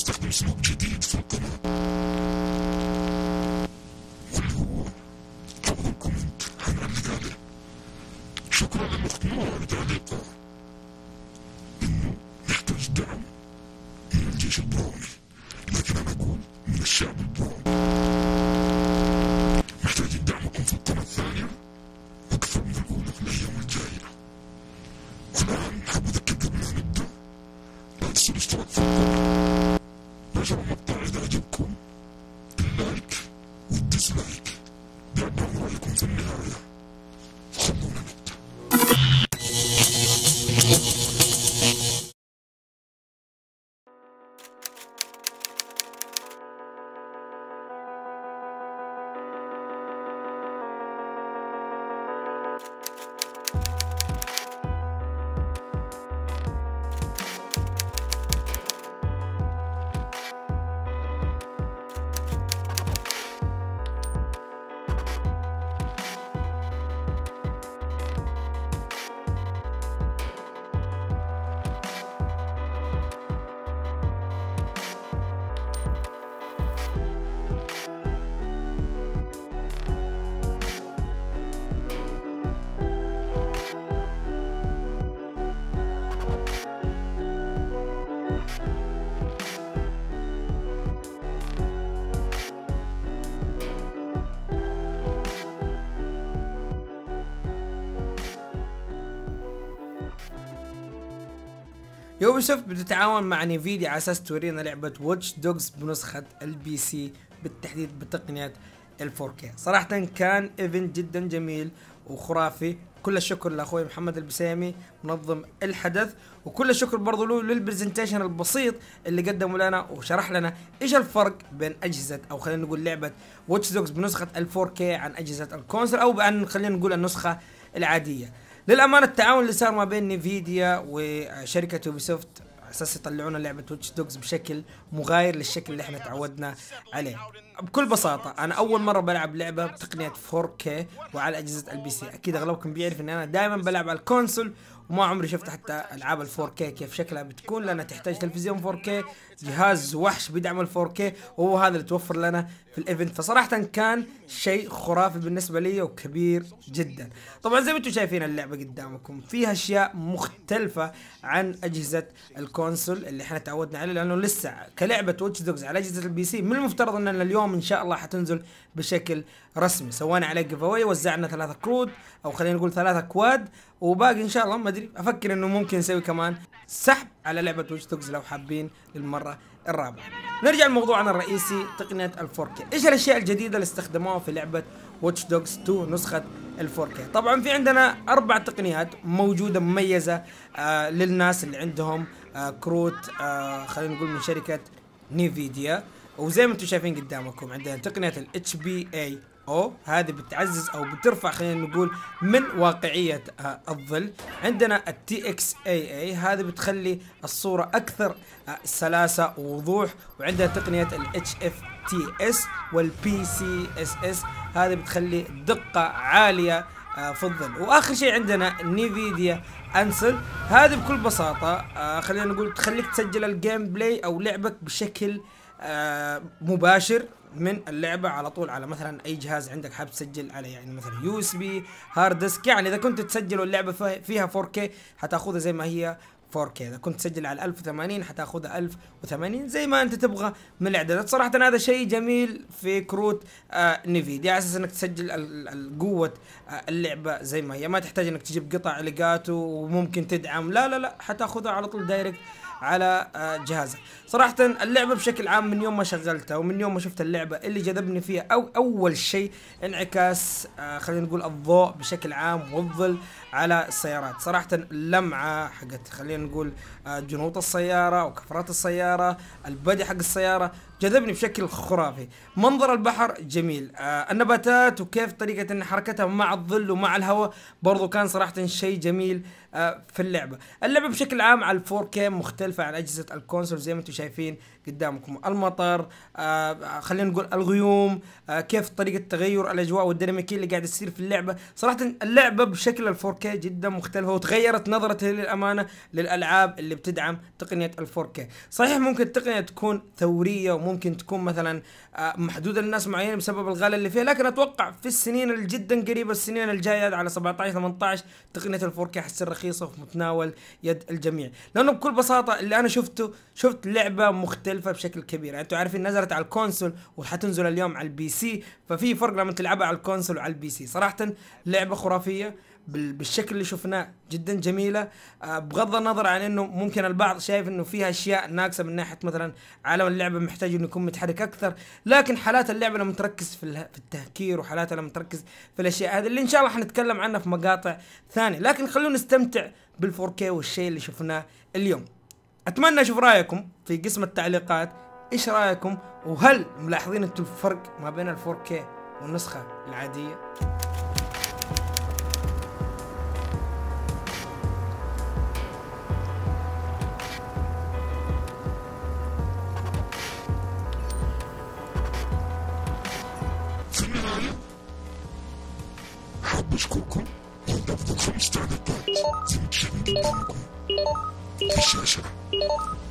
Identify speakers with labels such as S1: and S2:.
S1: استخدم سلوك جديد في القناة واللي هو حفظ الكومنت حنعلق عليه. شكرا للأخت نور تعليقها إنه نحتاج دعم من الجيش البراوني، لكن أنا أقول من الشعب البراوني. محتاجين دعمكم في القناة الثانية أكثر من الأولى في الأيام الجاية. والآن حاب أذكر قبل أن نبدأ لا تنسوا الاشتراك في القناة، نشر المقطع إذا عجبكم، اللايك والديسلايك، بيعبر عن رأيكم في النهاية. خلونا نبدأ.
S2: يوبيسوفت بتتعاون مع نيفيديا على اساس تورينا لعبة واتش دوجز بنسخة البي سي، بالتحديد بتقنية ال 4K. صراحة كان ايفنت جدا جميل وخرافي. كل الشكر لاخوي محمد البسيمي منظم الحدث، وكل الشكر برضو له للبرزنتيشن البسيط اللي قدمه لنا وشرح لنا ايش الفرق بين اجهزة، او خلينا نقول لعبة واتش دوجز بنسخة ال 4K عن اجهزة الكونسول، او بان خلينا نقول النسخة العادية. للأمانة التعاون اللي صار ما بين نيفيديا وشركة يوبيسوفت على اساس يطلعونا لعبة واتش دوجز بشكل مغاير للشكل اللي احنا تعودنا عليه. بكل بساطة انا اول مرة بلعب لعبة بتقنية 4K وعلى اجهزة البي سي. اكيد اغلبكم بيعرف ان انا دائما بلعب على الكونسول، وما عمري شفت حتى العاب ال 4K كيف شكلها بتكون، لانها تحتاج تلفزيون 4K، جهاز وحش بيدعم ال 4K، وهو هذا اللي توفر لنا في الايفنت. فصراحة كان شيء خرافي بالنسبة لي وكبير جدا. طبعا زي ما انتم شايفين اللعبة قدامكم فيها اشياء مختلفة عن اجهزة الكونسول اللي احنا تعودنا عليه، لانه لسه كلعبة واتش دوجز على اجهزة البي سي من المفترض اننا اليوم ان شاء الله حتنزل بشكل رسمي. سوينا عليه جيف اواي، وزعنا 3 كروت او خلينا نقول 3 كواد، وباقي ان شاء الله ما ادري، افكر انه ممكن نسوي كمان سحب على لعبة واتش دوجز لو حابين للمرة الرابعة. نرجع لموضوعنا الرئيسي، تقنية ال 4K. ايش الاشياء الجديدة اللي استخدموها في لعبة واتش دوجز 2 نسخة ال 4K؟ طبعا في عندنا 4 تقنيات موجودة مميزة للناس اللي عندهم كروت خلينا نقول من شركة نيفيديا. وزي ما انتم شايفين قدامكم عندنا تقنية ال HBAO، هذه بتعزز او بترفع خلينا نقول من واقعية الظل. عندنا ال TXAA، هذه بتخلي الصورة اكثر سلاسة ووضوح. وعندنا تقنية ال HFTS وال PCSS، هذه بتخلي دقة عالية في الظل. واخر شيء عندنا نيفيديا انسل، هذه بكل بساطة خلينا نقول تخليك تسجل الجيم بلاي او لعبك بشكل مباشر من اللعبة على طول على مثلا اي جهاز عندك حاب تسجل عليه، يعني مثلا USB هارد ديسك. يعني اذا كنت تسجل اللعبة فيها 4K حتاخذها زي ما هي 4K، اذا كنت تسجل على 1080 حتاخذها 1080 زي ما انت تبغى من الاعدادات. صراحة هذا شيء جميل في كروت نيفيديا، على اساس انك تسجل قوة اللعبة زي ما هي، ما تحتاج انك تجيب قطع ليجاتو وممكن تدعم، لا لا لا، حتاخذها على طول دايركت على جهازك. صراحة اللعبة بشكل عام من يوم ما شغلتها ومن يوم ما شفت اللعبة اللي جذبني فيها أول شيء انعكاس خلينا نقول الضوء بشكل عام والظل على السيارات. صراحة اللمعة حقت خلينا نقول جنوط السيارة وكفرات السيارة، البدي حق السيارة جذبني بشكل خرافي. منظر البحر جميل، النباتات وكيف طريقة ان حركتها مع الظل ومع الهواء برضو كان صراحة شيء جميل في اللعبة. اللعبة بشكل عام على 4K مختلفة عن اجهزة الكونسول زي ما انتم شايفين قدامكم، المطر، خلينا نقول الغيوم، كيف طريقة تغير الأجواء والديناميكية اللي قاعد تصير في اللعبة. صراحة اللعبة بشكل الفوركي جدا مختلفة، وتغيرت نظرتي للأمانة للألعاب اللي بتدعم تقنية الفوركي. صحيح ممكن التقنية تكون ثورية، وممكن تكون مثلا محدودة للناس معينة بسبب الغلاء اللي فيها، لكن أتوقع في السنين الجدا قريبة، السنين الجاية على 17 18 تقنية الفوركي حتصير رخيصة وفي متناول يد الجميع. لأنه بكل بساطة اللي أنا شفت لعبة مختلفة بشكل كبير. يعني أنتوا عارفين نزلت على الكونسول وحتنزل اليوم على البي سي، ففي فرق لما تلعبها على الكونسول وعلى البي سي. صراحة لعبة خرافية بالشكل اللي شفناه، جدا جميلة. بغض النظر عن انه ممكن البعض شايف انه فيها اشياء ناقصة من ناحية مثلا عالم اللعبة محتاج انه يكون متحرك اكثر، لكن حالات اللعبة لما تركز في التهكير، وحالاتها لما تركز في الاشياء هذه اللي ان شاء الله حنتكلم عنها في مقاطع ثانية. لكن خلونا نستمتع بالفوركي والشيء اللي شفناه اليوم. اتمنى اشوف رايكم في قسم التعليقات، ايش رايكم؟ وهل ملاحظين انتم الفرق ما بين الفوركي والنسخة العادية؟
S1: في النهاية حاب أشكركم على أفضل 5 تعليقات زي ما تشاهدون قدامكم في الشاشة.